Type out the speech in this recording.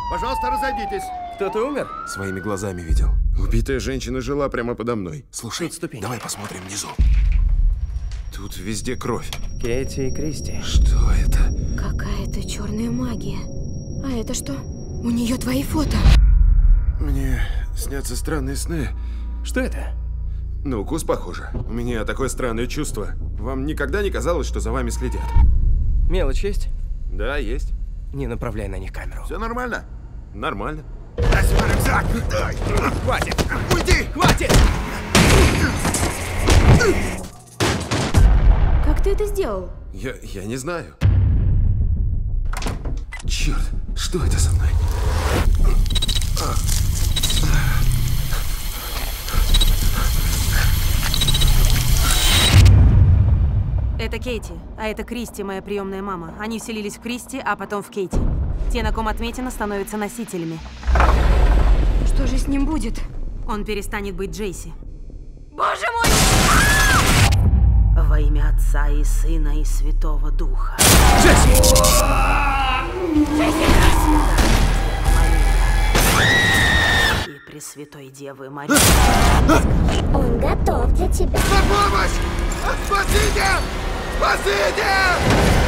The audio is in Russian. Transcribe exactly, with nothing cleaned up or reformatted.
Пожалуйста, разойдитесь. Кто-то умер? Своими глазами видел. Убитая женщина жила прямо подо мной. Слушай, Тут ступеньки. давай посмотрим внизу. Тут везде кровь. Кейти и Кристи. Что это? Какая-то черная магия. А это что? У нее твои фото. Мне снятся странные сны. Что это? На укус похоже. У меня такое странное чувство. Вам никогда не казалось, что за вами следят? Мелочь есть? Да, есть. Не направляй на них камеру. Все нормально? Нормально. Дай свой рюкзак! Дай! Хватит! Уйди! Хватит! Как ты это сделал? Я, я не знаю. Черт, что это со мной? Это Кейти, а это Кристи, моя приемная мама. Они вселились в Кристи, а потом в Кейти. Те, на ком отметина, становятся носителями. Что же с ним будет? Он перестанет быть Джейси. Боже мой! Во имя Отца и Сына и Святого Духа. Джесси! И Пресвятой Девы Марии. Он готов для тебя. На помощь! Спасите! Спасите!